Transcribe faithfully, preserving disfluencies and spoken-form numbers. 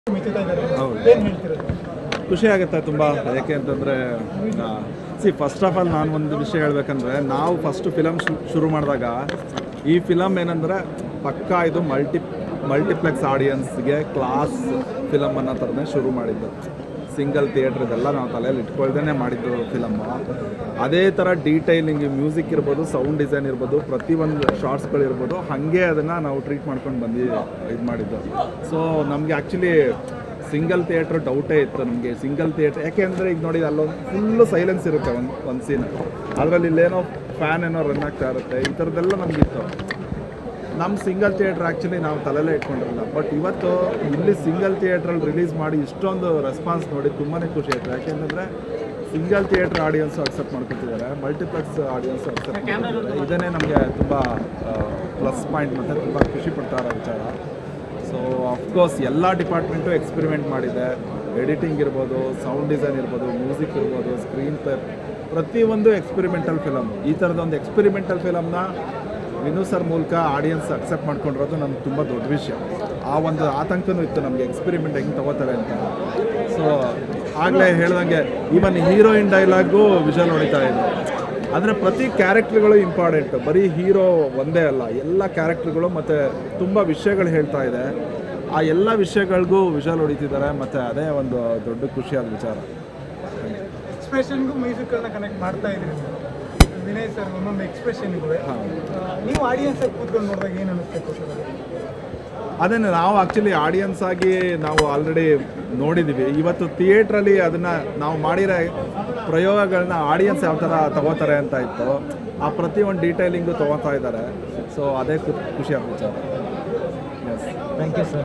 ಖುಷಿ ಆಗುತ್ತೆ ತುಂಬ. ಯಾಕೆ ಅಂತಂದರೆ ಸಿ ಫಸ್ಟ್ ಆಫ್ ಆಲ್ ನಾನು ಒಂದು ವಿಷಯ ಹೇಳ್ಬೇಕಂದ್ರೆ, ನಾವು ಫಸ್ಟ್ ಫಿಲಮ್ ಶುರು ಮಾಡಿದಾಗ ಈ ಫಿಲಮ್ ಏನಂದರೆ ಪಕ್ಕಾ ಇದು ಮಲ್ಟಿ ಮಲ್ಟಿಪ್ಲೆಕ್ಸ್ ಆಡಿಯನ್ಸ್ಗೆ ಕ್ಲಾಸ್ ಫಿಲಮ್ ಅನ್ನೋ ಥರನೇ ಶುರು ಮಾಡಿದ್ದು. ಸಿಂಗಲ್ ಥಿಯೇಟ್ರ್ ಇದೆಲ್ಲ ನಾವು ತಲೆಯಲ್ಲಿ ಇಟ್ಕೊಳ್ದೇ ಮಾಡಿದ್ದು ಫಿಲಮ್ಮು. ಅದೇ ಥರ ಡೀಟೈಲಿಂಗ್, ಮ್ಯೂಸಿಕ್ ಇರ್ಬೋದು, ಸೌಂಡ್ ಡಿಸೈನ್ ಇರ್ಬೋದು, ಪ್ರತಿಯೊಂದು ಶಾರ್ಟ್ಸ್ಗಳಿರ್ಬೋದು, ಹಾಗೆ ಅದನ್ನು ನಾವು ಟ್ರೀಟ್ ಮಾಡ್ಕೊಂಡು ಬಂದು ಇದು ಮಾಡಿದ್ದು. ಸೊ ನಮಗೆ ಆ್ಯಕ್ಚುಲಿ ಸಿಂಗಲ್ ಥಿಯೇಟ್ರ್ ಡೌಟೇ ಇತ್ತು ನಮಗೆ. ಸಿಂಗಲ್ ಥಿಯೇಟ್ರ್ ಯಾಕೆ ಅಂದರೆ ಈಗ ನೋಡಿ ಅಲ್ಲೊಂದು ಫುಲ್ಲು ಸೈಲೆನ್ಸ್ ಇರುತ್ತೆ ಒಂದು ಒಂದು ಸೀನ್, ಅದರಲ್ಲಿ ಇಲ್ಲೇನೋ ಫ್ಯಾನ್ ಏನೋ ರನ್ ಆಗ್ತಾ ಇರುತ್ತೆ. ಈ ಥರದ್ದೆಲ್ಲ ನಮಗಿತ್ತು. ನಮ್ಮ ಸಿಂಗಲ್ ಥಿಯೇಟ್ರ್ ಆ್ಯಕ್ಚುಲಿ ನಾವು ತಲೆಯಲ್ಲೇ ಇಟ್ಕೊಂಡಿರಲಿಲ್ಲ. ಬಟ್ ಇವತ್ತು ಇಲ್ಲಿ ಸಿಂಗಲ್ ಥಿಯೇಟ್ರಲ್ಲಿ ರಿಲೀಸ್ ಮಾಡಿ ಇಷ್ಟೊಂದು ರೆಸ್ಪಾನ್ಸ್ ನೋಡಿ ತುಂಬಾ ಖುಷಿ ಆಯಿತು. ಯಾಕೆಂದರೆ ಸಿಂಗಲ್ ಥಿಯೇಟ್ರ್ ಆಡಿಯನ್ಸು ಅಕ್ಸೆಪ್ಟ್ ಮಾಡ್ಕೊತಿದ್ದಾರೆ, ಮಲ್ಟಿಪ್ಲೆಕ್ಸ್ ಆಡಿಯನ್ಸು ಅಕ್ಸೆಪ್ಟ್ ಮಾಡ್ಕೊತಿದ್ದಾರೆ. ಇದನ್ನೇ ನಮಗೆ ತುಂಬ ಪ್ಲಸ್ ಪಾಯಿಂಟ್ ಮತ್ತು ತುಂಬ ಖುಷಿ ಪಡ್ತಾ ಇರೋ ವಿಚಾರ. ಸೊ ಅಫ್ಕೋರ್ಸ್ ಎಲ್ಲ ಡಿಪಾರ್ಟ್ಮೆಂಟು ಎಕ್ಸ್ಪೆರಿಮೆಂಟ್ ಮಾಡಿದೆ. ಎಡಿಟಿಂಗ್ ಇರ್ಬೋದು, ಸೌಂಡ್ ಡಿಸೈನ್ ಇರ್ಬೋದು, ಮ್ಯೂಸಿಕ್ ಇರ್ಬೋದು, ಸ್ಕ್ರೀನ್ ಪ್ಲೇ, ಪ್ರತಿಯೊಂದು ಎಕ್ಸ್ಪೆರಿಮೆಂಟಲ್ ಫಿಲಮ್. ಈ ಥರದೊಂದು ಎಕ್ಸ್ಪೆರಿಮೆಂಟಲ್ ಫಿಲಮ್ನ ವಿನು ಸರ್ ಮೂಲಕ ಆಡಿಯನ್ಸ್ ಅಕ್ಸೆಪ್ಟ್ ಮಾಡ್ಕೊಂಡಿರೋದು ನಮ್ಗೆ ತುಂಬ ದೊಡ್ಡ ವಿಷಯ. ಆ ಒಂದು ಆತಂಕನೂ ಇತ್ತು ನಮಗೆ, ಎಕ್ಸ್ಪೆರಿಮೆಂಟ್ ಹೆಂಗೆ ತೊಗೋತಾರೆ ಅಂತ. ಸೊ ಆಗಲೇ ಹೇಳ್ದಂಗೆ ಈವನ್ ಹೀರೋಯಿನ್ ಡೈಲಾಗು ವಿಷಲ್ ಹೊಡಿತಾ ಇದ್ರು. ಅಂದರೆ ಪ್ರತಿ ಕ್ಯಾರೆಕ್ಟ್ರುಗಳು ಇಂಪಾರ್ಟೆಂಟು, ಬರೀ ಹೀರೋ ಒಂದೇ ಅಲ್ಲ, ಎಲ್ಲ ಕ್ಯಾರೆಕ್ಟ್ರುಗಳು ಮತ್ತು ತುಂಬ ವಿಷಯಗಳು ಹೇಳ್ತಾ ಇದೆ. ಆ ಎಲ್ಲ ವಿಷಯಗಳಿಗೂ ವಿಷಲ್ ಹೊಡಿತಿದ್ದಾರೆ, ಮತ್ತು ಅದೇ ಒಂದು ದೊಡ್ಡ ಖುಷಿಯಾದ ವಿಚಾರ. ಎಕ್ಸ್ಪ್ರೆಷನ್ಗೂ ಮ್ಯೂಸಿಕ್ಗಳನ್ನ ಕನೆಕ್ಟ್ ಮಾಡ್ತಾ ಇದ್ದೀರಿ ವಿನಯ್ ಸರ್, ಒಂದೊಂದು ಎಕ್ಸ್ಪ್ರೆಷನ್ಗೂ ನೀವು ಆಡಿಯನ್ಸಾಗಿ ಕೂತ್ಕೊಂಡು ನೋಡಿದಾಗ ಏನು ಅನ್ನಿಸ್ಬೇಕು? ಅದನ್ನು ನಾವು ಆ್ಯಕ್ಚುಲಿ ಆಡಿಯನ್ಸ್ ಆಗಿ ನಾವು ಆಲ್ರೆಡಿ ನೋಡಿದ್ದೀವಿ. ಇವತ್ತು ಥಿಯೇಟ್ರಲ್ಲಿ ಅದನ್ನು ನಾವು ಮಾಡಿರೋ ಪ್ರಯೋಗಗಳನ್ನ ಆಡಿಯನ್ಸ್ ಯಾವ ಥರ ತಗೋತಾರೆ ಅಂತ ಇತ್ತು. ಆ ಪ್ರತಿಯೊಂದು ಡೀಟೈಲಿಂಗು ತೊಗೋತಾ ಇದ್ದಾರೆ. ಸೊ ಅದೇ ಖುಷಿ ವಿಚಾರ. Yes, thank you sir.